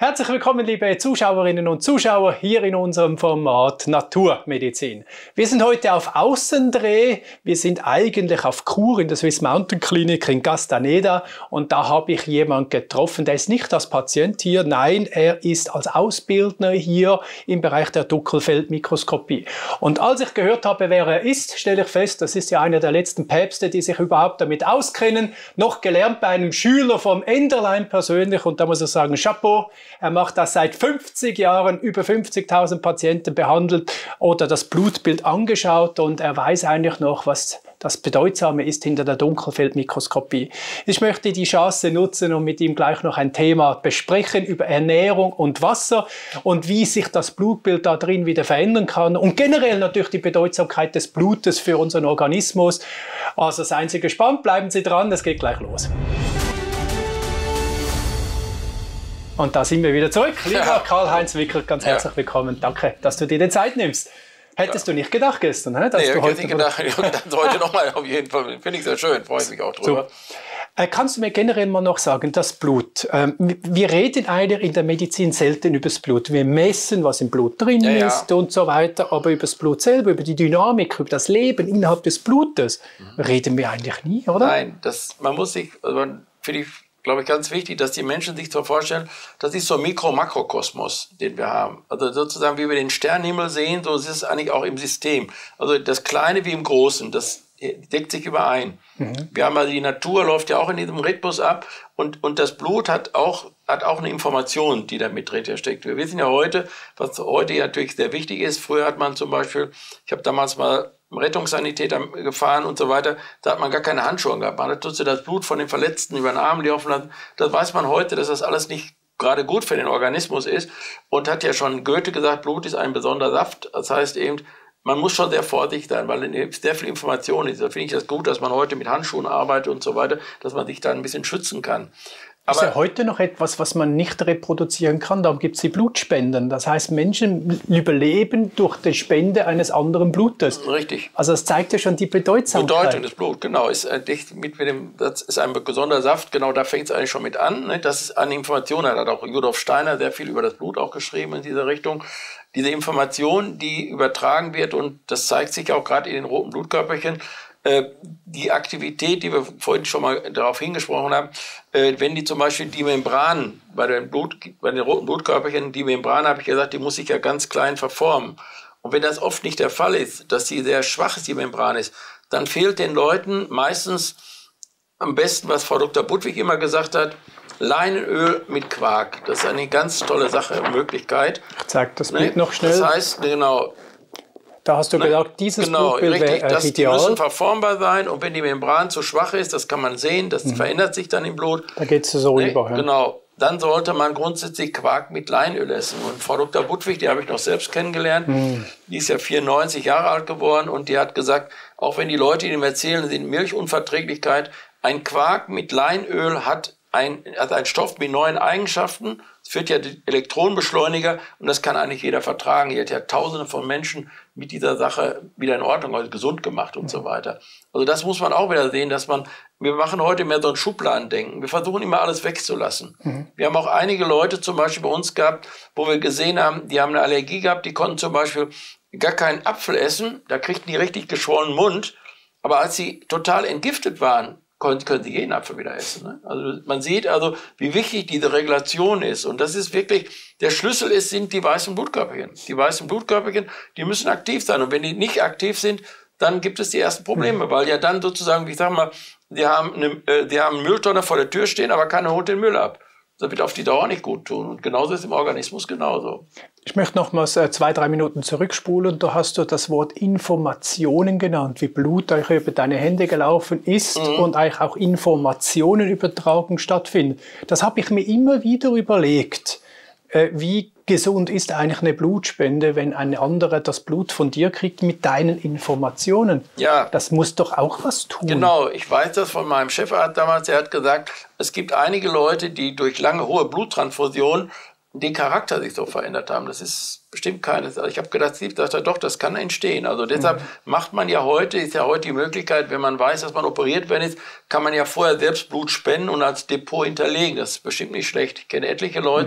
Herzlich willkommen, liebe Zuschauerinnen und Zuschauer, hier in unserem Format Naturmedizin. Wir sind heute auf Außendreh. Wir sind eigentlich auf Chur in der Swiss Mountain Clinic in Gastaneda und da habe ich jemanden getroffen, der ist nicht als Patient hier, nein, er ist als Ausbildner hier im Bereich der Duckelfeldmikroskopie. Und als ich gehört habe, wer er ist, stelle ich fest, das ist ja einer der letzten Päpste, die sich überhaupt damit auskennen, noch gelernt bei einem Schüler vom Enderlein persönlich und da muss ich sagen, Chapeau. Er macht das seit 50 Jahren, über 50.000 Patienten behandelt oder das Blutbild angeschaut und er weiß eigentlich noch, was das Bedeutsame ist hinter der Dunkelfeldmikroskopie. Ich möchte die Chance nutzen und mit ihm gleich noch ein Thema besprechen über Ernährung und Wasser und wie sich das Blutbild da drin wieder verändern kann und generell natürlich die Bedeutsamkeit des Blutes für unseren Organismus. Also seien Sie gespannt, bleiben Sie dran, es geht gleich los. Und da sind wir wieder zurück. Lieber Karl-Heinz Wickert, ganz herzlich willkommen. Danke, dass du dir die Zeit nimmst. Hättest du nicht gedacht gestern, dass nee, du heute... nicht gedacht. Heute nochmal auf jeden Fall. Finde ich sehr schön, freue ich mich auch drüber. So. Kannst du mir generell mal noch sagen, das Blut, wir reden eigentlich in der Medizin selten über das Blut. Wir messen, was im Blut drin ist und so weiter, aber über das Blut selber, über die Dynamik, über das Leben innerhalb des Blutes, reden wir eigentlich nie, oder? Nein, man muss sich, finde ich, glaube ich, ganz wichtig, dass die Menschen sich so vorstellen, das ist so ein Mikro-Makrokosmos, den wir haben. Also sozusagen, wie wir den Sternenhimmel sehen, so ist es eigentlich auch im System. Also das Kleine wie im Großen, das deckt sich überein. Wir haben also die Natur läuft ja auch in diesem Rhythmus ab und das Blut hat auch eine Information, die da mit drin steckt. Wir wissen ja heute, was heute natürlich sehr wichtig ist. Früher hat man zum Beispiel, ich habe damals mal Rettungssanitäter gefahren und so weiter, da hat man gar keine Handschuhe gehabt. Man hat das Blut von den Verletzten über den Arm laufen lassen. Das weiß man heute, dass das alles nicht gerade gut für den Organismus ist und hat ja schon Goethe gesagt, Blut ist ein besonderer Saft. Das heißt eben, man muss schon sehr vorsichtig sein, weil sehr viel Information ist. Da finde ich das gut, dass man heute mit Handschuhen arbeitet und so weiter, dass man sich da ein bisschen schützen kann. Aber ist ja heute noch etwas, was man nicht reproduzieren kann. Darum gibt es die Blutspenden. Das heißt, Menschen überleben durch die Spende eines anderen Blutes. Richtig. Also das zeigt ja schon die Bedeutsamkeit. Bedeutung des Bluts, genau. Das ist ein besonderer Saft. Genau, da fängt es eigentlich schon mit an. Ne? Das ist eine Information. Da hat auch Rudolf Steiner sehr viel über das Blut auch geschrieben in dieser Richtung. Diese Information, die übertragen wird, und das zeigt sich auch gerade in den roten Blutkörperchen, die Aktivität, die wir vorhin schon mal darauf hingesprochen haben, wenn die zum Beispiel die Membran bei den roten Blutkörperchen, die Membran, habe ich gesagt, die muss sich ja ganz klein verformen. Und wenn das oft nicht der Fall ist, dass die sehr schwach ist, die Membran ist, dann fehlt den Leuten meistens am besten, was Frau Dr. Budwig immer gesagt hat, Leinöl mit Quark. Das ist eine ganz tolle Sache, Möglichkeit. Ich zeige das Bild noch schnell. Das heißt, genau, da hast du gesagt, dieses Blutbild wäre die ideal. Müssen verformbar sein und wenn die Membran zu schwach ist, das kann man sehen, das verändert sich dann im Blut. Da geht es so rüber. Ja. Genau, dann sollte man grundsätzlich Quark mit Leinöl essen. Und Frau Dr. Budwig, die habe ich noch selbst kennengelernt, die ist ja 94 Jahre alt geworden und die hat gesagt, auch wenn die Leute ihm erzählen, sind Milchunverträglichkeit, ein Quark mit Leinöl hat ein Stoff mit neuen Eigenschaften. Es wird ja Elektronenbeschleuniger und das kann eigentlich jeder vertragen. Hier hat ja Tausende von Menschen mit dieser Sache wieder in Ordnung, also gesund gemacht und so weiter. Also das muss man auch wieder sehen, wir machen heute mehr so ein Schubladendenken. Wir versuchen immer alles wegzulassen. Wir haben auch einige Leute zum Beispiel bei uns gehabt, wo wir gesehen haben, die haben eine Allergie gehabt, die konnten zum Beispiel gar keinen Apfel essen, da kriegten die richtig geschwollenen Mund, aber als sie total entgiftet waren, können Sie jeden Apfel wieder essen. Ne? Also man sieht also, wie wichtig diese Regulation ist. Und das ist wirklich, der Schlüssel sind die weißen Blutkörperchen. Die weißen Blutkörperchen, die müssen aktiv sein. Und wenn die nicht aktiv sind, dann gibt es die ersten Probleme. Weil ja dann sozusagen, ich sag mal, die haben einen Mülltonne vor der Tür stehen, aber keiner holt den Müll ab. Das wird auf die Dauer nicht gut tun. Und genauso ist es im Organismus genauso. Ich möchte nochmals 2-3 Minuten zurückspulen. Da hast du das Wort Informationen genannt, wie Blut euch über deine Hände gelaufen ist und euch auch Informationenübertragung stattfindet. Das habe ich mir immer wieder überlegt. Wie gesund ist eigentlich eine Blutspende, wenn ein anderer das Blut von dir kriegt mit deinen Informationen? Ja. Das muss doch auch was tun. Genau, ich weiß das von meinem Chefarzt damals. Er hat gesagt, es gibt einige Leute, die durch lange hohe Bluttransfusionen den Charakter sich so verändert haben. Das ist bestimmt keines. Also ich habe gedacht, doch, das kann entstehen. Also deshalb macht man ja heute, ist ja heute die Möglichkeit, wenn man weiß, dass man operiert werden ist, kann man ja vorher selbst Blut spenden und als Depot hinterlegen. Das ist bestimmt nicht schlecht. Ich kenne etliche Leute,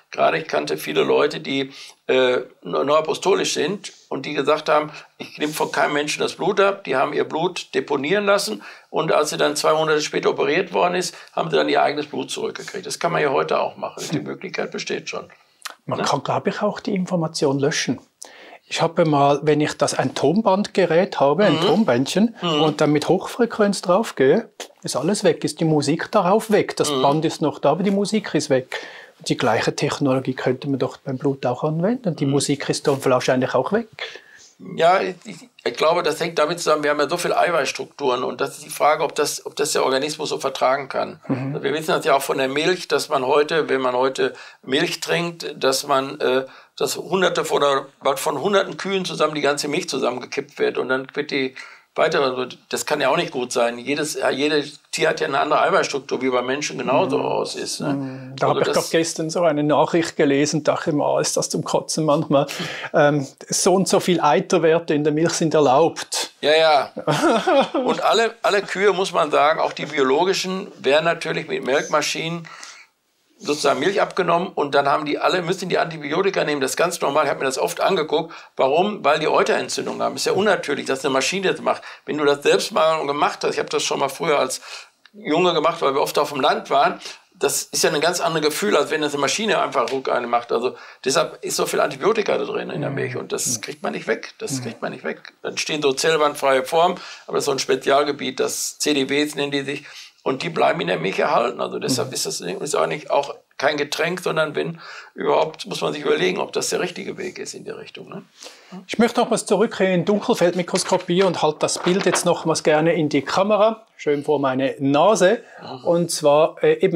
Gerade ich kannte viele Leute, die neuapostolisch sind und die gesagt haben, ich nehme von keinem Menschen das Blut ab. Die haben ihr Blut deponieren lassen und als sie dann 2 Monate später operiert worden ist, haben sie dann ihr eigenes Blut zurückgekriegt. Das kann man ja heute auch machen. Die Möglichkeit besteht schon. Man kann, glaube ich, auch die Information löschen. Ich habe mal, wenn ich ein Tonbandgerät habe, ein Tonbändchen, und dann mit Hochfrequenz draufgehe, ist alles weg, ist die Musik darauf weg. Das Band ist noch da, aber die Musik ist weg. Die gleiche Technologie könnte man doch beim Blut auch anwenden. Die Musik ist dann wahrscheinlich auch weg. Ja, ich glaube, das hängt damit zusammen, wir haben ja so viele Eiweißstrukturen und das ist die Frage, ob das der Organismus so vertragen kann. Wir wissen das ja auch von der Milch, dass man heute, wenn man heute Milch trinkt, dass Hunderte von hunderten Kühen zusammen die ganze Milch zusammengekippt wird und dann wird die weitere, das kann ja auch nicht gut sein. Jedes Tier hat ja eine andere Eiweißstruktur, wie bei Menschen genauso aus ist. Ne? Da habe ich doch gestern so eine Nachricht gelesen, dachte ich, ist das zum Kotzen manchmal. So und so viel Eiterwerte in der Milch sind erlaubt. Ja. Und alle Kühe, muss man sagen, auch die biologischen, werden natürlich mit Melkmaschinen sozusagen Milch abgenommen und dann müssen die Antibiotika nehmen. Das ist ganz normal. Ich habe mir das oft angeguckt. Warum? Weil die Euterentzündung haben. Ist ja unnatürlich, dass eine Maschine das macht. Wenn du das selbst mal gemacht hast, ich habe das schon mal früher als Junge gemacht, weil wir oft auf dem Land waren, das ist ja ein ganz anderes Gefühl, als wenn das eine Maschine einfach eine macht. Also deshalb ist so viel Antibiotika da drin in der Milch und das kriegt man nicht weg. Dann stehen so zellwandfreie Formen, aber das ist so ein Spezialgebiet, das CDWs nennen die sich. Und die bleiben in der Milch erhalten. Also deshalb ist das eigentlich auch kein Getränk, sondern wenn überhaupt, muss man sich überlegen, ob das der richtige Weg ist in die Richtung. Ne? Ich möchte nochmals zurück in Dunkelfeldmikroskopie und halte das Bild jetzt nochmals gerne in die Kamera, schön vor meine Nase. Und zwar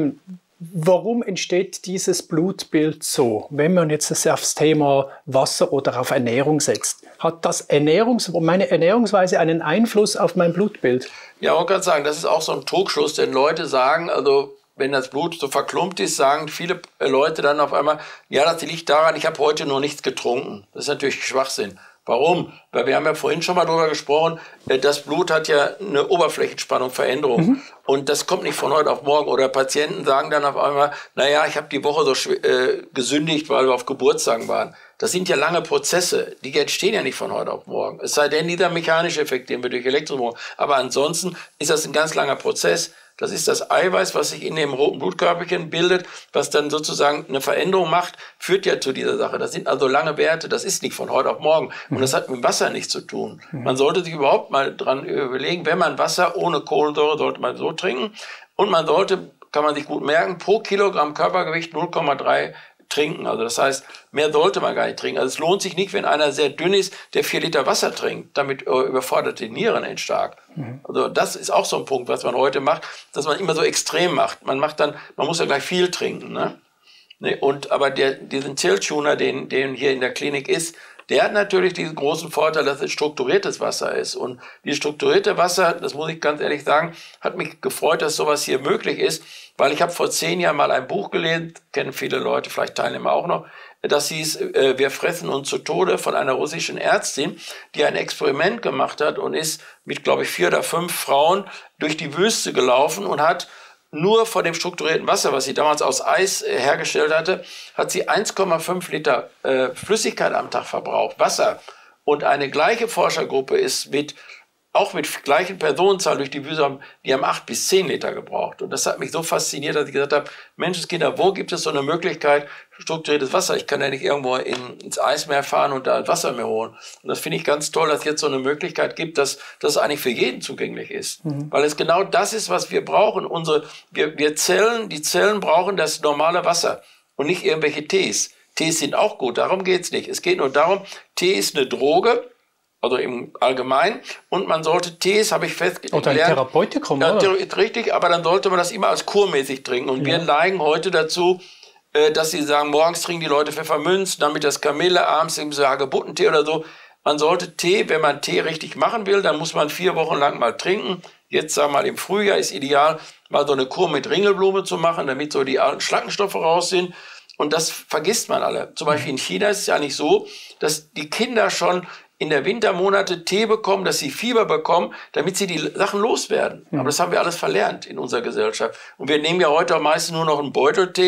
warum entsteht dieses Blutbild so, wenn man jetzt aufs Thema Wasser oder auf Ernährung setzt? Hat meine Ernährungsweise einen Einfluss auf mein Blutbild? Ja, man kann sagen, das ist auch so ein Trugschluss, denn Leute sagen, also wenn das Blut so verklumpt ist, sagen viele Leute dann auf einmal, ja, das liegt daran, ich habe heute nur nichts getrunken. Das ist natürlich Schwachsinn. Warum? Weil wir haben ja vorhin schon mal darüber gesprochen, das Blut hat ja eine Oberflächenspannungsveränderung. Und das kommt nicht von heute auf morgen. Oder Patienten sagen dann auf einmal, naja, ich habe die Woche so gesündigt, weil wir auf Geburtstagen waren. Das sind ja lange Prozesse, die entstehen ja nicht von heute auf morgen. Es sei denn, dieser mechanische Effekt, den wir durch Elektromotor. Aber ansonsten ist das ein ganz langer Prozess. Das ist das Eiweiß, was sich in dem roten Blutkörperchen bildet, was dann sozusagen eine Veränderung macht, führt ja zu dieser Sache. Das sind also lange Werte, das ist nicht von heute auf morgen. Und das hat mit Wasser nichts zu tun. Man sollte sich überhaupt mal dran überlegen, wenn man Wasser ohne Kohlensäure, sollte man so trinken. Und man sollte, kann man sich gut merken, pro Kilogramm Körpergewicht 0,3 trinken. Also das heißt, mehr sollte man gar nicht trinken. Also es lohnt sich nicht, wenn einer sehr dünn ist, der 4 Liter Wasser trinkt. Damit überfordert die Nieren stark. Also das ist auch so ein Punkt, was man heute macht, dass man immer so extrem macht. Man muss ja gleich viel trinken. Ne? Aber diesen Zelltuner, den hier in der Klinik ist, der hat natürlich diesen großen Vorteil, dass es strukturiertes Wasser ist. Und dieses strukturierte Wasser, das muss ich ganz ehrlich sagen, hat mich gefreut, dass sowas hier möglich ist, weil ich habe vor 10 Jahren mal ein Buch gelesen, kennen viele Leute, vielleicht Teilnehmer auch noch, das hieß Wir fressen uns zu Tode von einer russischen Ärztin, die ein Experiment gemacht hat und ist mit, glaube ich, 4 oder 5 Frauen durch die Wüste gelaufen und hat nur von dem strukturierten Wasser, was sie damals aus Eis hergestellt hatte, hat sie 1,5 Liter Flüssigkeit am Tag verbraucht, Wasser. Und eine gleiche Forschergruppe ist auch mit gleichen Personenzahl durch die Wüste, die haben 8 bis 10 Liter gebraucht. Und das hat mich so fasziniert, dass ich gesagt habe, Menschenskinder, wo gibt es so eine Möglichkeit, strukturiertes Wasser? Ich kann ja nicht irgendwo ins Eismeer fahren und da Wasser mehr holen. Und das finde ich ganz toll, dass es jetzt so eine Möglichkeit gibt, dass das eigentlich für jeden zugänglich ist. Weil es genau das ist, was wir brauchen. Die Zellen brauchen das normale Wasser und nicht irgendwelche Tees. Tees sind auch gut, darum geht's nicht. Es geht nur darum, Tee ist eine Droge, also im Allgemeinen. Und man sollte Tees, habe ich festgestellt. Oder ein Therapeutikum, oder? Richtig, aber dann sollte man das immer als kurmäßig trinken. Und wir neigen heute dazu, dass sie sagen, morgens trinken die Leute Pfefferminz, damit das Kamille, abends im Hagebuttentee oder so. Man sollte Tee, wenn man Tee richtig machen will, dann muss man 4 Wochen lang mal trinken. Jetzt, sagen wir mal, im Frühjahr ist ideal, mal so eine Kur mit Ringelblume zu machen, damit so die alten Schlackenstoffe raus sind. Und das vergisst man alle. Zum Beispiel in China ist es ja nicht so, dass die Kinder schon in der Wintermonate Tee bekommen, dass sie Fieber bekommen, damit sie die Sachen loswerden. Aber das haben wir alles verlernt in unserer Gesellschaft. Und wir nehmen ja heute auch meistens nur noch einen Beuteltee,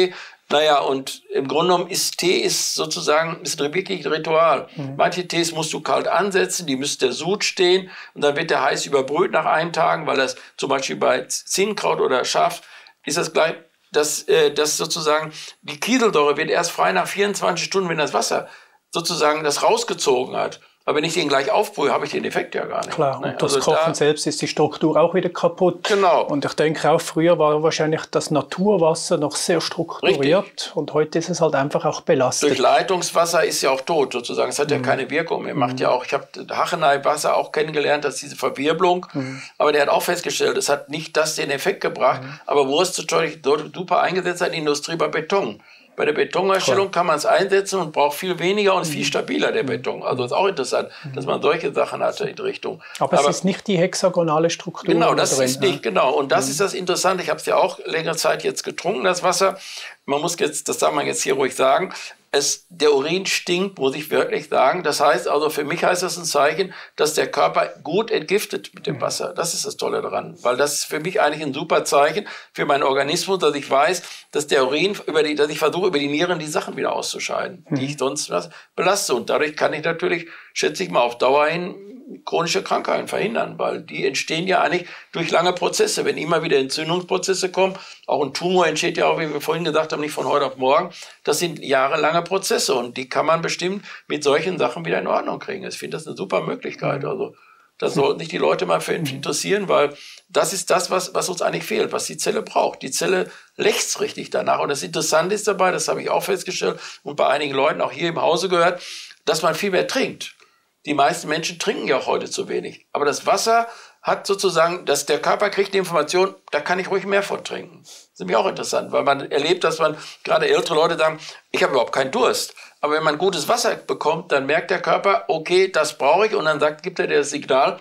Naja, und im Grunde genommen ist Tee sozusagen wirklich ein Ritual. Manche Tees musst du kalt ansetzen, die müsste der Sud stehen und dann wird der heiß überbrüht nach 1 Tag, weil das zum Beispiel bei Zinnkraut oder Schaf ist das gleich, dass sozusagen die Kieselsäure wird erst frei nach 24 Stunden, wenn das Wasser sozusagen das rausgezogen hat. Aber wenn ich den gleich aufbrühe, habe ich den Effekt ja gar nicht. Klar, und das Kochen selbst ist die Struktur auch wieder kaputt. Genau. Und ich denke auch, früher war wahrscheinlich das Naturwasser noch sehr strukturiert. Richtig. Und heute ist es halt einfach auch belastet. Durch Leitungswasser ist ja auch tot sozusagen. Es hat ja keine Wirkung mehr. Macht ja auch, ich habe Hachenei-Wasser auch kennengelernt, dass diese Verwirbelung. Aber der hat auch festgestellt, es hat nicht den Effekt gebracht. Aber wo es super eingesetzt hat in der Industrie bei Beton. Bei der Betonherstellung kann man es einsetzen und braucht viel weniger und ist viel stabiler, der Beton. Also ist auch interessant, dass man solche Sachen hatte in die Richtung. Aber es ist nicht die hexagonale Struktur. Genau, das ist nicht, genau. Und das ist das Interessante. Ich habe es ja auch längere Zeit jetzt getrunken, das Wasser. Man muss jetzt, das darf man jetzt hier ruhig sagen, der Urin stinkt, muss ich wirklich sagen. Das heißt also, für mich heißt das ein Zeichen, dass der Körper gut entgiftet mit dem Wasser. Das ist das Tolle daran. Weil das ist für mich eigentlich ein super Zeichen für meinen Organismus, dass ich weiß, dass der Urin, dass ich versuche, über die Nieren die Sachen wieder auszuscheiden, die ich sonst belaste. Und dadurch kann ich natürlich, schätze ich mal, auf Dauer hin chronische Krankheiten verhindern, weil die entstehen ja eigentlich durch lange Prozesse. Wenn immer wieder Entzündungsprozesse kommen, auch ein Tumor entsteht ja auch, wie wir vorhin gesagt haben, nicht von heute auf morgen. Das sind jahrelange Prozesse und die kann man bestimmt mit solchen Sachen wieder in Ordnung kriegen. Ich finde das eine super Möglichkeit. Also das sollten sich die Leute mal für interessieren, weil das ist das, was uns eigentlich fehlt, was die Zelle braucht. Die Zelle lechzt richtig danach. Und das Interessante ist dabei, das habe ich auch festgestellt und bei einigen Leuten auch hier im Hause gehört, dass man viel mehr trinkt. Die meisten Menschen trinken ja auch heute zu wenig. Aber das Wasser hat sozusagen, dass der Körper kriegt die Information, da kann ich ruhig mehr von trinken. Das ist nämlich auch interessant, weil man erlebt, dass gerade ältere Leute sagen, ich habe überhaupt keinen Durst. Aber wenn man gutes Wasser bekommt, dann merkt der Körper, okay, das brauche ich. Und dann gibt er das Signal,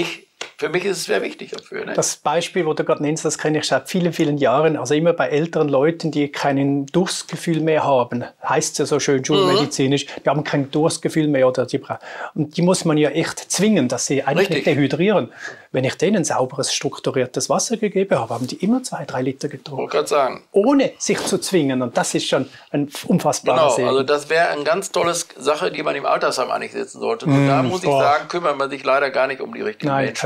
für mich ist es sehr wichtig dafür. Ne? Das Beispiel, das du gerade nennst, das kenne ich seit vielen, vielen Jahren. Also immer bei älteren Leuten, die kein Durstgefühl mehr haben. Heißt es ja so schön schulmedizinisch. Die haben kein Durstgefühl mehr. Und die muss man ja echt zwingen, dass sie eigentlich dehydrieren. Wenn ich denen sauberes, strukturiertes Wasser gegeben habe, haben die immer 2-3 Liter getrunken. Ich wollte gerade sagen. Ohne sich zu zwingen. Und das ist schon ein unfassbarer Segen. Also das wäre eine ganz tolle Sache, die man im Altersheim eigentlich setzen sollte. Und da muss ich sagen, kümmert man sich leider gar nicht um die richtigen Menschen.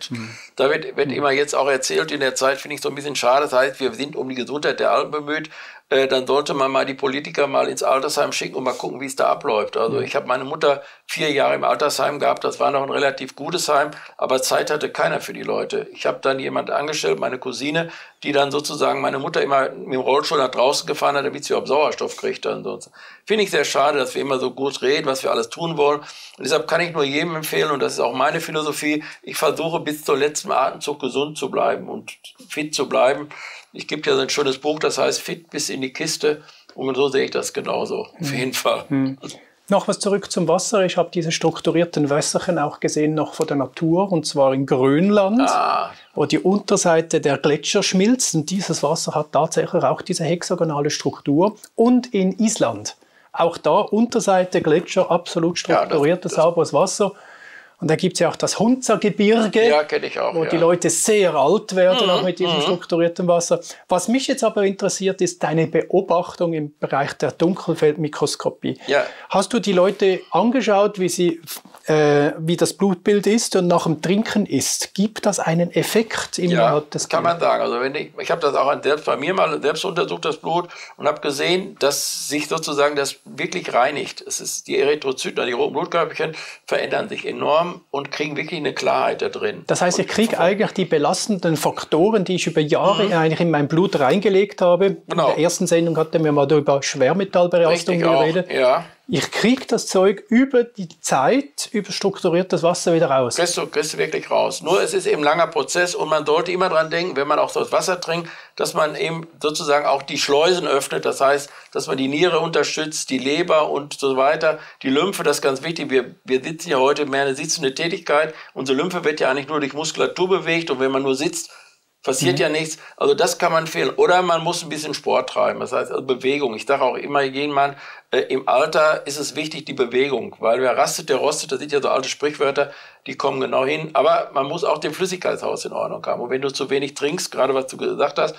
Da wird immer jetzt auch erzählt, in der Zeit finde ich so ein bisschen schade. Das heißt, wir sind um die Gesundheit der Alten bemüht. Dann sollte man mal die Politiker mal ins Altersheim schicken und mal gucken, wie es da abläuft. Also ich habe meine Mutter 4 Jahre im Altersheim gehabt. Das war noch ein relativ gutes Heim, aber Zeit hatte keiner für die Leute. Ich habe dann jemand angestellt, meine Cousine, die dann sozusagen meine Mutter immer mit dem Rollstuhl nach draußen gefahren hat, damit sie überhaupt Sauerstoff kriegt. Finde ich sehr schade, dass wir immer so gut reden, was wir alles tun wollen. Und deshalb kann ich nur jedem empfehlen, und das ist auch meine Philosophie, ich versuche bis zum letzten Atemzug gesund zu bleiben und fit zu bleiben. Ich gebe ja so ein schönes Buch, das heißt Fit bis in die Kiste. Und so sehe ich das genauso, auf jeden Fall. Noch was zurück zum Wasser. Ich habe diese strukturierten Wässerchen auch gesehen, noch von der Natur, und zwar in Grönland, wo die Unterseite der Gletscher schmilzt. Und dieses Wasser hat tatsächlich auch diese hexagonale Struktur. Und in Island, auch da Unterseite Gletscher, absolut strukturiertes, sauberes Wasser. Und da gibt es ja auch das Hunza-Gebirge, kenne ich auch, wo die Leute sehr alt werden, auch mit diesem strukturierten Wasser. Was mich jetzt aber interessiert, ist deine Beobachtung im Bereich der Dunkelfeldmikroskopie. Ja. Hast du die Leute angeschaut, wie das Blutbild ist und nach dem Trinken ist? Gibt das einen Effekt innerhalb des kann man sagen. Also ich habe das auch selbst bei mir mal selbst untersucht, das Blut, und habe gesehen, dass sich sozusagen das wirklich reinigt. Es ist die Erythrozyten, die roten Blutkörperchen, verändern sich enorm und kriegen wirklich eine Klarheit da drin. Das heißt, ich kriege eigentlich die belastenden Faktoren, die ich über Jahre eigentlich in mein Blut reingelegt habe. Genau. In der ersten Sendung hatten wir mal über Schwermetallbelastung geredet. Ja. Ich kriege das Zeug über die Zeit, über strukturiertes Wasser wieder raus. Kriegst du wirklich raus. Nur es ist eben ein langer Prozess und man sollte immer dran denken, wenn man auch das Wasser trinkt, dass man eben sozusagen auch die Schleusen öffnet. Das heißt, dass man die Niere unterstützt, die Leber und so weiter. Die Lymphe, das ist ganz wichtig. Wir sitzen ja heute mehr eine sitzende Tätigkeit. Unsere Lymphe wird ja eigentlich nur durch Muskulatur bewegt, und wenn man nur sitzt, passiert ja nichts. Also das kann man fehlen. Oder man muss ein bisschen Sport treiben. Das heißt also Bewegung. Ich sage auch immer jedem Mann, im Alter ist es wichtig, die Bewegung. Weil wer rastet, der rostet. Das sind ja so alte Sprichwörter, die kommen genau hin. Aber man muss auch den Flüssigkeitshaus in Ordnung haben. Und wenn du zu wenig trinkst, gerade was du gesagt hast,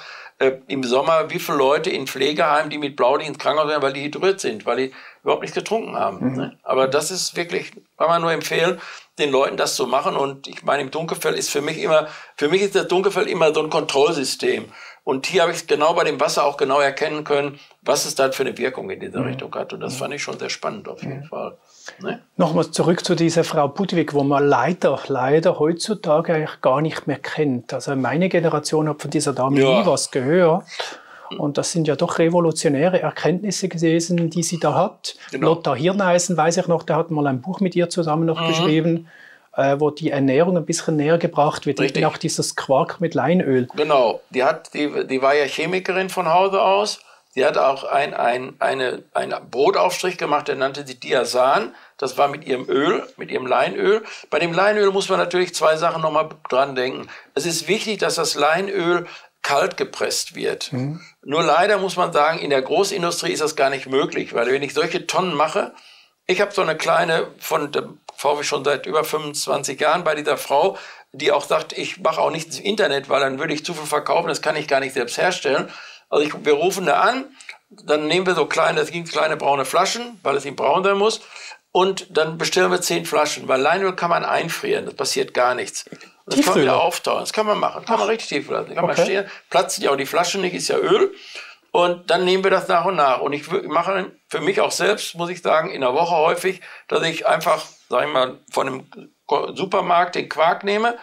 im Sommer, wie viele Leute in Pflegeheimen, die mit Blaulicht ins Krankenhaus werden, weil die hydriert sind, weil die überhaupt nichts getrunken haben. Ne? Aber das ist wirklich, kann man nur empfehlen, den Leuten das zu machen. Und ich meine, im Dunkelfeld ist für mich ist das Dunkelfeld immer so ein Kontrollsystem. Und hier habe ich genau bei dem Wasser auch genau erkennen können, was es dann für eine Wirkung in dieser Richtung hat. Und das fand ich schon sehr spannend auf jeden Fall. Ne? Nochmal zurück zu dieser Frau Budwig, wo man leider heutzutage eigentlich gar nicht mehr kennt. Also meine Generation hat von dieser Dame nie was gehört. Und das sind ja doch revolutionäre Erkenntnisse gewesen, die sie da hat. Genau. Lothar Hirneisen, weiß ich noch, der hat mal ein Buch mit ihr zusammen noch geschrieben, wo die Ernährung ein bisschen näher gebracht wird. Richtig. Auch dieses Quark mit Leinöl. Genau, die war ja Chemikerin von Hause aus. Sie hat auch einen Brotaufstrich gemacht, der nannte sich Diasan. Das war mit ihrem Öl, mit ihrem Leinöl. Bei dem Leinöl muss man natürlich zwei Sachen nochmal dran denken. Es ist wichtig, dass das Leinöl kalt gepresst wird. Nur leider muss man sagen, in der Großindustrie ist das gar nicht möglich, weil wenn ich solche Tonnen mache, ich habe so eine kleine, kaufe ich schon seit über 25 Jahren bei dieser Frau, die auch sagt, ich mache auch nichts im Internet, weil dann würde ich zu viel verkaufen, das kann ich gar nicht selbst herstellen. Also wir rufen da an, dann nehmen wir so kleine braune Flaschen, weil es eben braun sein muss, und dann bestellen wir 10 Flaschen, weil Leinöl kann man einfrieren, das passiert gar nichts. Das kann man wieder auftauen, das kann man machen, kann man richtig tief lassen, kann man stehen, platzen ja auch die Flaschen nicht, ist ja Öl. Und dann nehmen wir das nach und nach. Und ich mache für mich auch selbst, muss ich sagen, in der Woche häufig, dass ich einfach, sag ich mal, von einem Supermarkt den Quark nehme,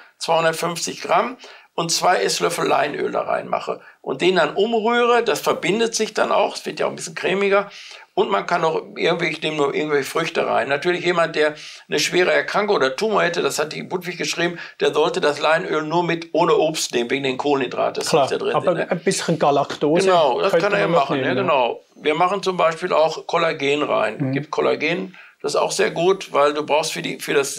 250 Gramm, und 2 Esslöffel Leinöl da reinmache. Und den dann umrühre, das verbindet sich dann auch, es wird ja auch ein bisschen cremiger. Und man kann auch ich nehme nur irgendwelche Früchte rein. Natürlich jemand, der eine schwere Erkrankung oder Tumor hätte, das hat die Budwig geschrieben, der sollte das Leinöl nur ohne Obst nehmen, wegen den Kohlenhydraten. Klar, da drin aber sind, ein bisschen Galaktose. Genau, das kann er ja machen. Ja, genau. Wir machen zum Beispiel auch Kollagen rein. Gibt Kollagen, das ist auch sehr gut, weil du brauchst für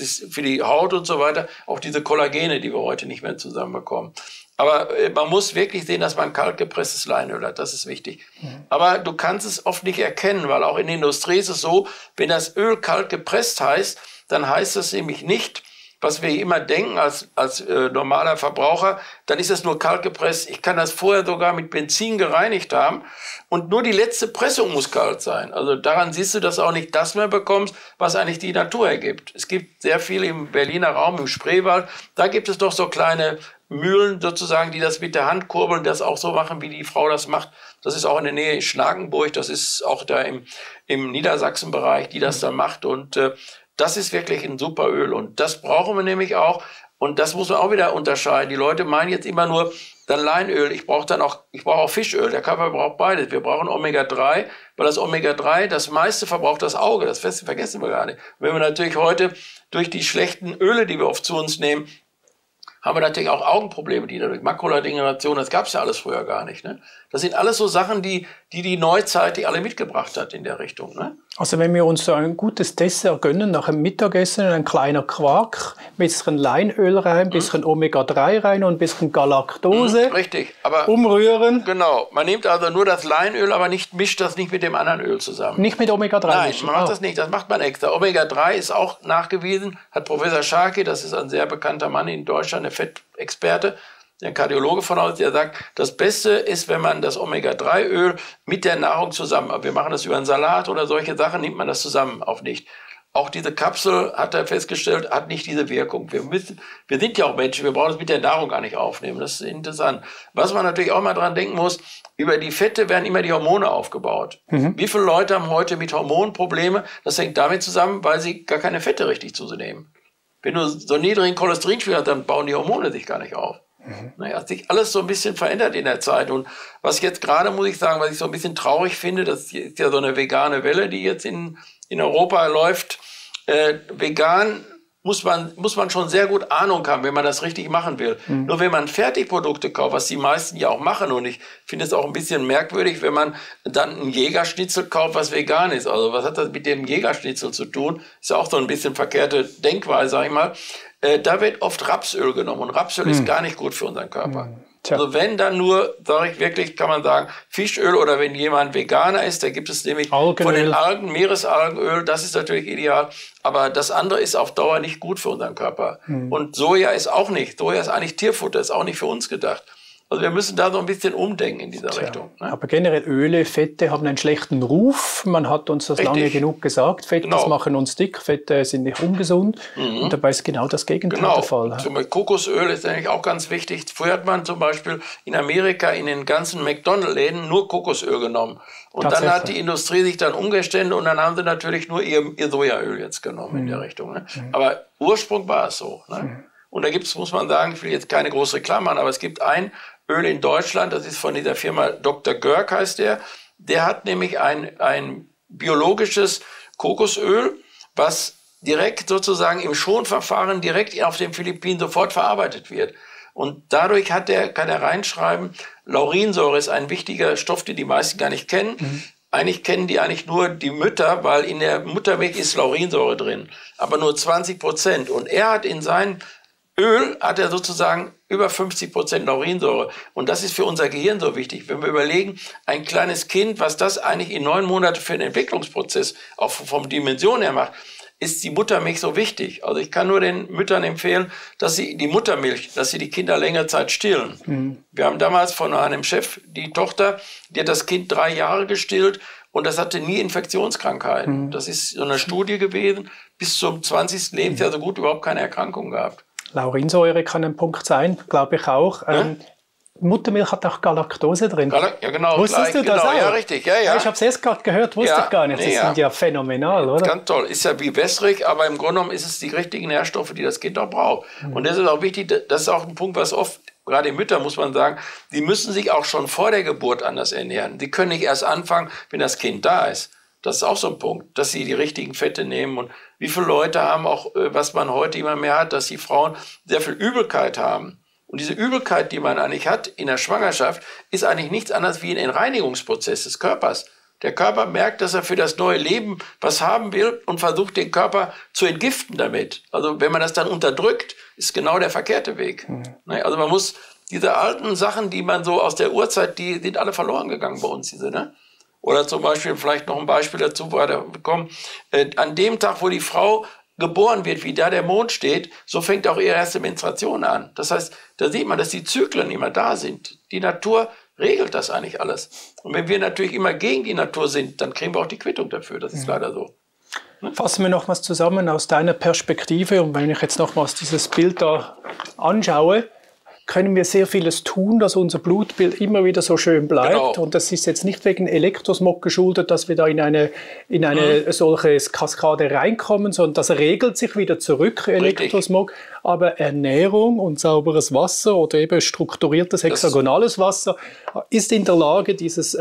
die Haut und so weiter auch diese Kollagene, die wir heute nicht mehr zusammenbekommen. Aber man muss wirklich sehen, dass man kalt gepresstes Leinöl hat. Das ist wichtig. Aber du kannst es oft nicht erkennen, weil auch in der Industrie ist es so, wenn das Öl kalt gepresst heißt, dann heißt das nämlich nicht, was wir immer denken als normaler Verbraucher, dann ist es nur kalt gepresst. Ich kann das vorher sogar mit Benzin gereinigt haben und nur die letzte Pressung muss kalt sein. Also daran siehst du, dass du auch nicht das mehr bekommst, was eigentlich die Natur ergibt. Es gibt sehr viel im Berliner Raum, im Spreewald, da gibt es doch so kleine Mühlen sozusagen, die das mit der Hand kurbeln, das auch so machen, wie die Frau das macht. Das ist auch in der Nähe Schnakenburg, das ist auch da im Niedersachsenbereich, die das da macht. Und das ist wirklich ein super Öl. Und das brauchen wir nämlich auch. Und das muss man auch wieder unterscheiden. Die Leute meinen jetzt immer nur, dann Leinöl. Ich brauche auch Fischöl. Der Körper braucht beides. Wir brauchen Omega-3, weil das Omega-3, das meiste verbraucht das Auge. Das vergessen wir gar nicht. Wenn wir natürlich heute durch die schlechten Öle, die wir oft zu uns nehmen, haben wir natürlich auch Augenprobleme, die dadurch Makuladegeneration, das gab es ja alles früher gar nicht. Ne? Das sind alles so Sachen, die Neuzeit, die alle mitgebracht hat in der Richtung. Ne? Also wenn wir uns so ein gutes Dessert gönnen, nach dem Mittagessen ein kleiner Quark, ein bisschen Leinöl rein, ein bisschen Omega-3 rein und ein bisschen Galaktose. Richtig, aber umrühren. Genau, man nimmt also nur das Leinöl, aber mischt das nicht mit dem anderen Öl zusammen. Nicht mit Omega-3 Nein, mischen. man macht das nicht, das macht man extra. Omega-3 ist auch nachgewiesen, hat Professor Scharke, das ist ein sehr bekannter Mann in Deutschland, der Fettexperte, der Kardiologe von uns, der sagt, das Beste ist, wenn man das Omega-3-Öl mit der Nahrung zusammen, wir machen das über einen Salat oder solche Sachen, nimmt man das zusammen auf nicht. Auch diese Kapsel, hat er festgestellt, hat nicht diese Wirkung. Wir sind ja auch Menschen, wir brauchen es mit der Nahrung gar nicht aufnehmen. Das ist interessant. Was man natürlich auch mal dran denken muss, über die Fette werden immer die Hormone aufgebaut. Wie viele Leute haben heute mit Hormonen Probleme? Das hängt damit zusammen, weil sie gar keine Fette richtig zu sich nehmen. Wenn du so niedrigen Cholesterinspiegel hast, dann bauen die Hormone sich gar nicht auf. Naja, hat sich alles so ein bisschen verändert in der Zeit. Und was jetzt gerade, muss ich sagen, was ich so ein bisschen traurig finde, das ist ja so eine vegane Welle, die jetzt in Europa läuft. Vegan muss man schon sehr gut Ahnung haben, wenn man das richtig machen will. Nur wenn man Fertigprodukte kauft, was die meisten ja auch machen, und ich finde es auch ein bisschen merkwürdig, wenn man dann ein Jägerschnitzel kauft, was vegan ist. Also was hat das mit dem Jägerschnitzel zu tun? Ist ja auch so ein bisschen verkehrte Denkweise, sag ich mal. Da wird oft Rapsöl genommen und Rapsöl ist gar nicht gut für unseren Körper. Also wenn dann nur, sage ich wirklich, kann man sagen, Fischöl, oder wenn jemand Veganer ist, da gibt es nämlich von den Algen, Meeresalgenöl, das ist natürlich ideal, aber das andere ist auf Dauer nicht gut für unseren Körper. Und Soja ist auch nicht, Soja ist eigentlich Tierfutter, ist auch nicht für uns gedacht. Also wir müssen da so ein bisschen umdenken in dieser Richtung. Ne? Aber generell Öle, Fette haben einen schlechten Ruf. Man hat uns das lange genug gesagt. Fette machen uns dick, Fette sind nicht ungesund. Und dabei ist genau das Gegenteil der Fall. Zum Beispiel Kokosöl ist eigentlich auch ganz wichtig. Früher hat man zum Beispiel in Amerika in den ganzen McDonald's-Läden nur Kokosöl genommen. Und dann hat die Industrie sich dann umgestellt und dann haben sie natürlich nur ihr Sojaöl jetzt genommen in der Richtung. Ne? Aber Ursprung war es so. Ne? Und da gibt's, muss man sagen, ich will jetzt keine große Reklame machen, aber es gibt ein Öl in Deutschland, das ist von dieser Firma Dr. Görg heißt der hat nämlich ein biologisches Kokosöl, was direkt sozusagen im Schonverfahren direkt auf den Philippinen sofort verarbeitet wird. Und dadurch kann er reinschreiben, Laurinsäure ist ein wichtiger Stoff, den die meisten gar nicht kennen. Eigentlich kennen die nur die Mütter, weil in der Muttermilch ist Laurinsäure drin, aber nur 20%. Und er hat in seinem Öl hat er sozusagen über 50% Laurinsäure. Und das ist für unser Gehirn so wichtig. Wenn wir überlegen, ein kleines Kind, was das eigentlich in 9 Monaten für einen Entwicklungsprozess auch vom Dimension her macht, ist die Muttermilch so wichtig. Also ich kann nur den Müttern empfehlen, dass sie die Muttermilch, dass sie die Kinder längere Zeit stillen. Wir haben damals von einem Chef die Tochter, die hat das Kind 3 Jahre gestillt und das hatte nie Infektionskrankheiten. Das ist so eine Studie gewesen, bis zum 20. Lebensjahr so gut überhaupt keine Erkrankung gehabt. Laurinsäure kann ein Punkt sein, glaube ich auch. Muttermilch hat auch Galaktose drin. Ja, genau. Wusstest du das auch? Ja, richtig. Ja. Ich habe es erst gerade gehört, wusste ich gar nicht. Das sind ja phänomenal, oder? Ganz toll. Ist ja wie wässrig, aber im Grunde genommen ist es die richtigen Nährstoffe, die das Kind auch braucht. Und das ist auch wichtig, das ist auch ein Punkt, was oft, gerade Mütter, muss man sagen, die müssen sich auch schon vor der Geburt anders ernähren. Die können nicht erst anfangen, wenn das Kind da ist. Das ist auch so ein Punkt, dass sie die richtigen Fette nehmen. Und wie viele Leute haben auch, was man heute immer mehr hat, dass die Frauen sehr viel Übelkeit haben. Und diese Übelkeit, die man eigentlich hat in der Schwangerschaft, ist eigentlich nichts anderes wie ein Reinigungsprozess des Körpers. Der Körper merkt, dass er für das neue Leben was haben will und versucht, den Körper zu entgiften damit. Also wenn man das dann unterdrückt, ist genau der verkehrte Weg. Also man muss diese alten Sachen, die man so aus der Urzeit, die sind alle verloren gegangen bei uns, diese, ne? Oder zum Beispiel, vielleicht noch ein Beispiel dazu weiterbekommen, an dem Tag, wo die Frau geboren wird, wie da der Mond steht, so fängt auch ihre erste Menstruation an. Das heißt, da sieht man, dass die Zyklen immer da sind. Die Natur regelt das eigentlich alles. Und wenn wir natürlich immer gegen die Natur sind, dann kriegen wir auch die Quittung dafür. Das ist leider so. Fassen wir nochmals zusammen aus deiner Perspektive. Und wenn ich jetzt nochmals dieses Bild da anschaue, können wir sehr vieles tun, dass unser Blutbild immer wieder so schön bleibt. Genau. Und das ist jetzt nicht wegen Elektrosmog geschuldet, dass wir da in eine solche Kaskade reinkommen, sondern das regelt sich wieder zurück, Elektrosmog. Aber Ernährung und sauberes Wasser oder eben strukturiertes hexagonales Wasser ist in der Lage,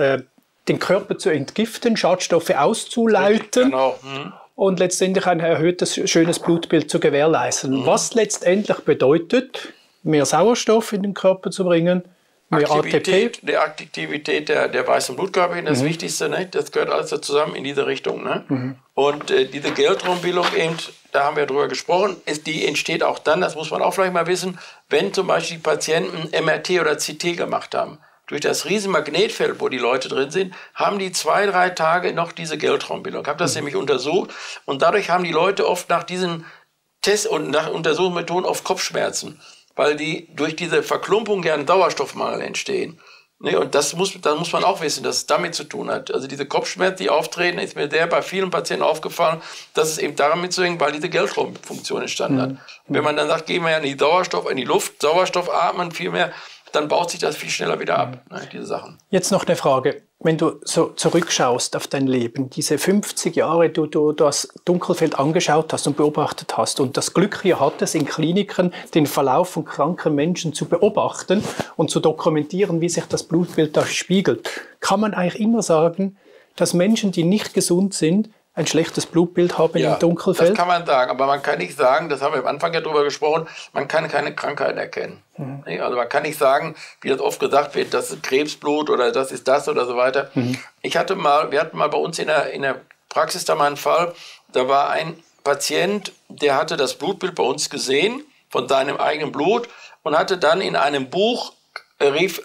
den Körper zu entgiften, Schadstoffe auszuleiten. Genau. Und letztendlich ein erhöhtes, schönes Blutbild zu gewährleisten. Was letztendlich bedeutet, mehr Sauerstoff in den Körper zu bringen, mehr ATP. Die Aktivität der weißen Blutkörperchen, das Wichtigste, ne? Das gehört alles zusammen in diese Richtung. Ne? Und diese Geldtrombbildung eben, da haben wir drüber gesprochen, die entsteht auch dann, das muss man auch vielleicht mal wissen, wenn zum Beispiel die Patienten MRT oder CT gemacht haben. Durch das riesen Magnetfeld, wo die Leute drin sind, haben die 2-3 Tage noch diese Geldtrombbildung. Ich habe das nämlich untersucht und dadurch haben die Leute oft nach diesen Tests und nach Untersuchungsmethoden oft Kopfschmerzen, weil die durch diese Verklumpung ja einen Sauerstoffmangel entstehen. Ne, und da muss man auch wissen, dass es damit zu tun hat. Also diese Kopfschmerzen, die auftreten, ist mir bei vielen Patienten aufgefallen, dass es eben damit zu hängen, weil diese Geldraumfunktion entstanden hat. Wenn man dann sagt, gehen wir ja in die Luft, Sauerstoff atmen viel mehr, dann baut sich das viel schneller wieder ab, ne, diese Sachen. Jetzt noch eine Frage. Wenn du so zurückschaust auf dein Leben, diese 50 Jahre, du das Dunkelfeld angeschaut hast und beobachtet hast und das Glück hier hattest, in Kliniken den Verlauf von kranken Menschen zu beobachten und zu dokumentieren, wie sich das Blutbild da spiegelt, kann man eigentlich immer sagen, dass Menschen, die nicht gesund sind, ein schlechtes Blutbild haben im Dunkelfeld? Das kann man sagen, aber man kann nicht sagen, das haben wir am Anfang ja drüber gesprochen, man kann keine Krankheiten erkennen. Also man kann nicht sagen, wie das oft gesagt wird, das ist Krebsblut oder das ist das oder so weiter. Wir hatten mal bei uns in der Praxis da mal einen Fall, da war ein Patient, der hatte das Blutbild bei uns gesehen, von seinem eigenen Blut und hatte dann in einem Buch rief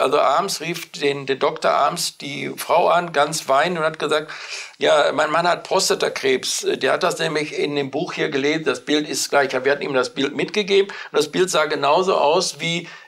den Doktor abends die Frau an, ganz weinend und hat gesagt, ja, mein Mann hat Prostatakrebs. Der hat das nämlich in dem Buch hier gelesen, das Bild ist gleich, wir hatten ihm das Bild mitgegeben und das Bild sah genauso aus wie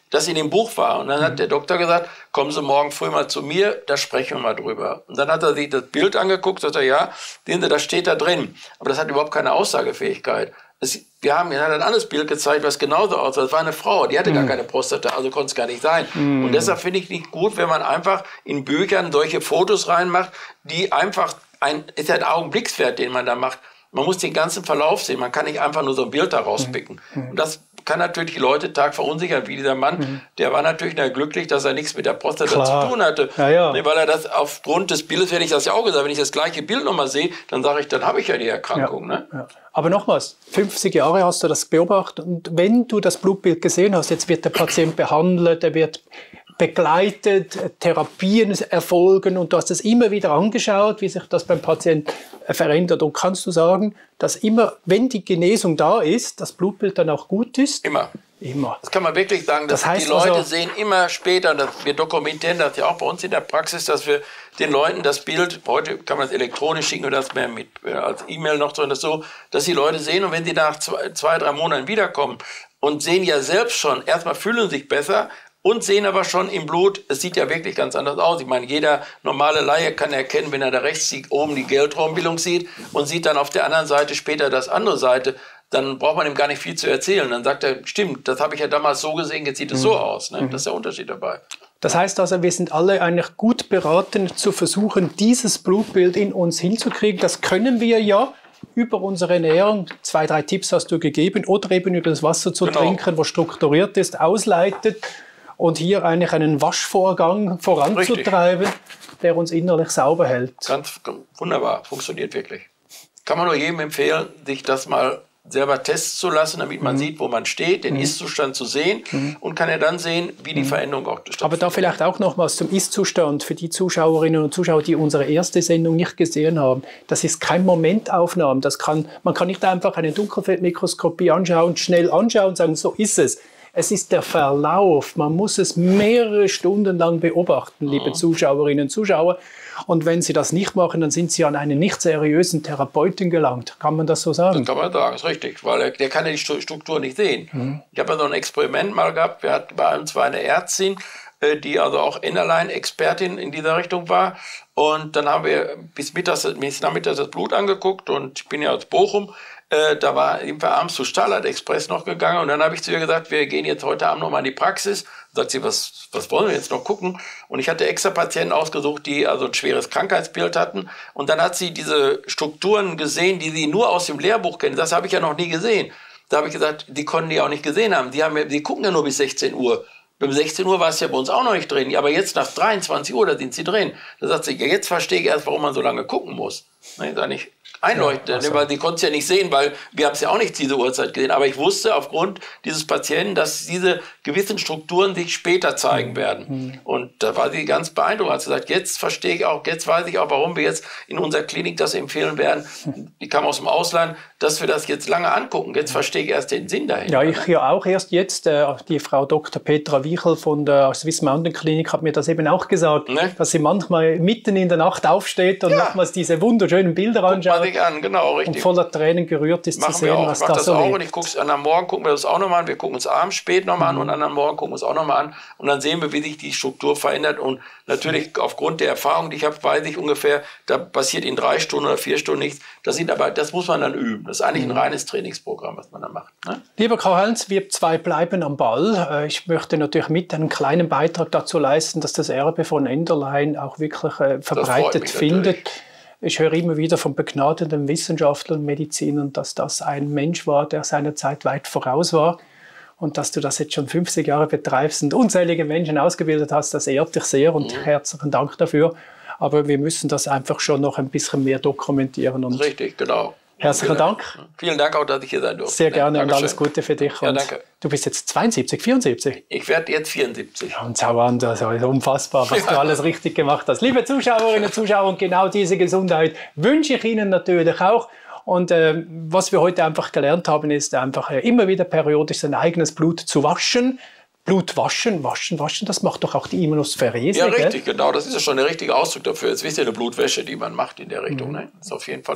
das in dem Buch war. Und dann hat der Doktor gesagt, kommen Sie morgen früh mal zu mir, da sprechen wir mal drüber. Und dann hat er sich das Bild angeguckt, sagt er, ja, sehen Sie, das steht da drin. Aber das hat überhaupt keine Aussagefähigkeit. Er hat ein anderes Bild gezeigt, was genauso aussah. Das war eine Frau, die hatte gar keine Prostata, also konnte es gar nicht sein. Und deshalb finde ich nicht gut, wenn man einfach in Büchern solche Fotos reinmacht, die einfach ist ja ein Augenblickswert, den man da macht. Man muss den ganzen Verlauf sehen. Man kann nicht einfach nur so ein Bild da rauspicken. Und das kann natürlich die Leute verunsichern, wie dieser Mann. Der war natürlich glücklich, dass er nichts mit der Prostata zu tun hatte. Ja. Weil er das aufgrund des Bildes, hätte ich das ja auch gesagt, wenn ich das gleiche Bild nochmal sehe, dann sage ich, dann habe ich ja die Erkrankung. Ja. Ne? Ja. Aber nochmals, 50 Jahre hast du das beobachtet. Und wenn du das Blutbild gesehen hast, jetzt wird der Patient behandelt, er wird begleitet, Therapien erfolgen und du hast es immer wieder angeschaut, wie sich das beim Patienten verändert. Und kannst du sagen, dass immer, wenn die Genesung da ist, das Blutbild dann auch gut ist? Immer. Immer. Das kann man wirklich sagen. Das heißt, die Leute sehen immer später, und wir dokumentieren das ja auch bei uns in der Praxis, dass wir den Leuten das Bild, heute kann man es elektronisch schicken oder das mehr mit als E-Mail noch drin, dass die Leute sehen und wenn die nach 2-3 Monaten wiederkommen und sehen ja selbst schon, erstmal fühlen sich besser, und sehen aber schon im Blut, es sieht ja wirklich ganz anders aus. Ich meine, jeder normale Laie kann erkennen, wenn er da rechts oben die Geldraumbildung sieht und sieht dann auf der anderen Seite später das andere Seite, dann braucht man ihm gar nicht viel zu erzählen. Dann sagt er, stimmt, das habe ich ja damals so gesehen, jetzt sieht es so aus. Ne? Das ist der Unterschied dabei. Das heißt also, wir sind alle eigentlich gut beraten, zu versuchen, dieses Blutbild in uns hinzukriegen. Das können wir ja über unsere Ernährung. 2-3 Tipps hast du gegeben. Oder eben über das Wasser zu trinken, was strukturiert ist, ausleitet. Und hier eigentlich einen Waschvorgang voranzutreiben, der uns innerlich sauber hält. Ganz wunderbar, funktioniert wirklich. Kann man nur jedem empfehlen, sich das mal selber testen zu lassen, damit man sieht, wo man steht, den Ist-Zustand zu sehen und kann ja dann sehen, wie die Veränderung auch stattfindet. Aber da vielleicht auch nochmals zum Ist-Zustand für die Zuschauerinnen und Zuschauer, die unsere erste Sendung nicht gesehen haben. Das ist kein Momentaufnahme. Man kann nicht einfach eine Dunkelfeldmikroskopie anschauen, schnell anschauen und sagen, so ist es. Es ist der Verlauf. Man muss es mehrere Stunden lang beobachten, liebe Zuschauerinnen und Zuschauer. Und wenn Sie das nicht machen, dann sind Sie an einen nicht seriösen Therapeuten gelangt. Kann man das so sagen? Das kann man sagen, ist richtig. Weil der kann ja die Struktur nicht sehen. Ich habe ja so ein Experiment mal gehabt. Bei uns war eine Ärztin, die also auch Innerline-Expertin in dieser Richtung war. Und dann haben wir bis nachmittags das Blut angeguckt. Und ich bin ja aus Bochum. Da war abends zu Starlight Express noch gegangen und dann habe ich zu ihr gesagt, wir gehen jetzt heute Abend noch mal in die Praxis. Sagt sie, was wollen wir jetzt noch gucken? Und ich hatte extra Patienten ausgesucht, die also ein schweres Krankheitsbild hatten. Und dann hat sie diese Strukturen gesehen, die sie nur aus dem Lehrbuch kennen. Das habe ich ja noch nie gesehen. Da habe ich gesagt, die konnten die auch nicht gesehen haben. Die gucken ja nur bis 16 Uhr. Um 16 Uhr war es ja bei uns auch noch nicht drin. Aber jetzt nach 23 Uhr, da sind sie drin. Da sagt sie, ja, jetzt verstehe ich erst, warum man so lange gucken muss. Nein, da nicht einleuchten, ja, weil die konnten es ja nicht sehen, weil wir haben es ja auch nicht diese Uhrzeit gesehen. Aber ich wusste aufgrund dieses Patienten, dass diese gewissen Strukturen sich später zeigen werden. Und da war sie ganz beeindruckt. Hat gesagt, jetzt verstehe ich auch, jetzt weiß ich auch, warum wir jetzt in unserer Klinik das empfehlen werden. Die kam aus dem Ausland, dass wir das jetzt lange angucken. Jetzt verstehe ich erst den Sinn dahinter. Ja, ich ja auch erst jetzt. Die Frau Dr. Petra Wiechel von der Swiss Mountain Klinik hat mir das eben auch gesagt, dass sie manchmal mitten in der Nacht aufsteht und nochmals diese wunderschönen Bilder anschaut. An, genau, richtig. Und voller Tränen gerührt ist zu sehen, was da so auch. Und ich gucke es an am Morgen, gucken wir das auch nochmal an. Wir gucken uns abends spät nochmal an und an am Morgen gucken wir es auch nochmal an. Und dann sehen wir, wie sich die Struktur verändert. Und natürlich aufgrund der Erfahrung, die ich habe, weiß ich ungefähr, da passiert in 3 Stunden oder 4 Stunden nichts. Das muss man dann üben. Das ist eigentlich ein reines Trainingsprogramm, was man da macht. Ne? Lieber Karl-Heinz, wir 2 bleiben am Ball. Ich möchte natürlich mit einen kleinen Beitrag dazu leisten, dass das Erbe von Enderlein auch wirklich verbreitet findet. Natürlich. Ich höre immer wieder von begnadeten Wissenschaftlern und Medizinern, dass das ein Mensch war, der seiner Zeit weit voraus war. Und dass du das jetzt schon 50 Jahre betreibst und unzählige Menschen ausgebildet hast, das ehrt dich sehr und herzlichen Dank dafür. Aber wir müssen das einfach schon noch ein bisschen mehr dokumentieren. Und richtig, genau. Herzlichen Dank. Vielen Dank auch, dass ich hier sein durfte. Sehr gerne und alles Gute für dich. Ja, danke. Du bist jetzt 72, 74? Ich werde jetzt 74. Ja, und schau an, das ist unfassbar, was du alles richtig gemacht hast. Liebe Zuschauerinnen und Zuschauer, und genau diese Gesundheit wünsche ich Ihnen natürlich auch. Und was wir heute einfach gelernt haben, ist einfach immer wieder periodisch sein eigenes Blut zu waschen. Blut waschen, das macht doch auch die Immunosphärese. Ja, richtig, genau. Das ist ja schon der richtige Ausdruck dafür. Jetzt wisst ihr, eine Blutwäsche, die man macht in der Richtung. Ne? Das ist auf jeden Fall toll.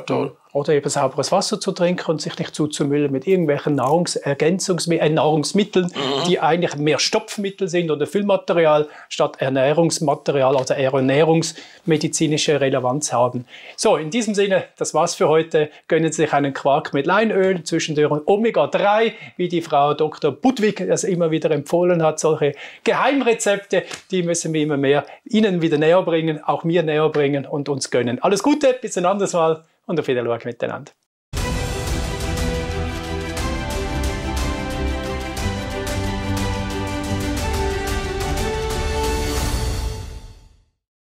oder eben sauberes Wasser zu trinken und sich nicht zuzumüllen mit irgendwelchen Nahrungsmitteln, die eigentlich mehr Stopfmittel sind oder Füllmaterial statt Ernährungsmaterial, also ernährungsmedizinische Relevanz haben. So, in diesem Sinne, das war's für heute. Gönnen Sie sich einen Quark mit Leinöl, zwischendurch Omega-3, wie die Frau Dr. Budwig das immer wieder empfohlen hat. Solche Geheimrezepte, die müssen wir immer mehr Ihnen wieder näher bringen, auch mir näher bringen und uns gönnen. Alles Gute, bis ein anderes Mal und auf Wiedersehen miteinander.